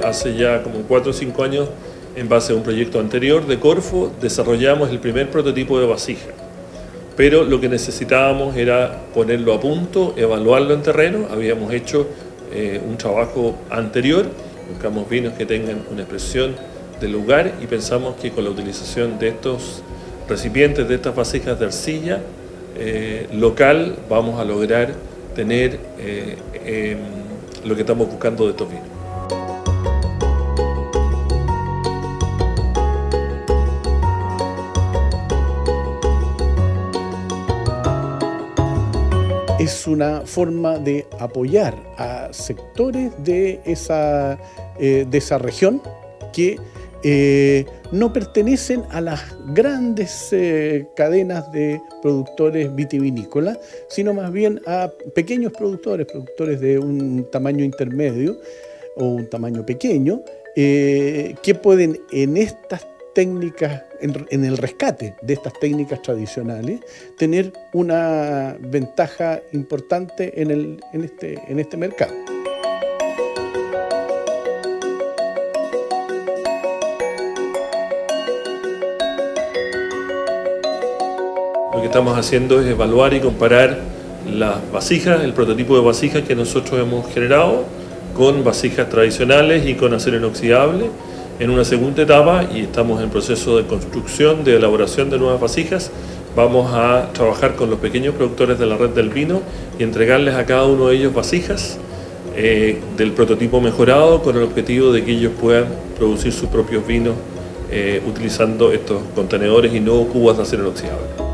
hace ya como 4 o 5 años, en base a un proyecto anterior de Corfo, desarrollamos el primer prototipo de vasija. Pero lo que necesitábamos era ponerlo a punto, evaluarlo en terreno. Habíamos hecho un trabajo anterior, buscamos vinos que tengan una expresión del lugar y pensamos que con la utilización de estos recipientes, de estas vasijas de arcilla local, vamos a lograr tener lo que estamos buscando de estos vinos. Es una forma de apoyar a sectores de esa región que no pertenecen a las grandes cadenas de productores vitivinícolas, sino más bien a pequeños productores de un tamaño intermedio o un tamaño pequeño, que pueden en estas técnicas, en el rescate de estas técnicas tradicionales, tener una ventaja importante en este mercado. Lo que estamos haciendo es evaluar y comparar las vasijas, el prototipo de vasijas que nosotros hemos generado con vasijas tradicionales y con acero inoxidable en una segunda etapa, y estamos en proceso de construcción, de elaboración de nuevas vasijas. Vamos a trabajar con los pequeños productores de la red del vino y entregarles a cada uno de ellos vasijas del prototipo mejorado, con el objetivo de que ellos puedan producir sus propios vinos utilizando estos contenedores y no cubas de acero inoxidable.